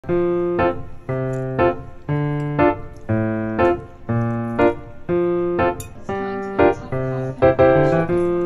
It's time to get top coat and brush.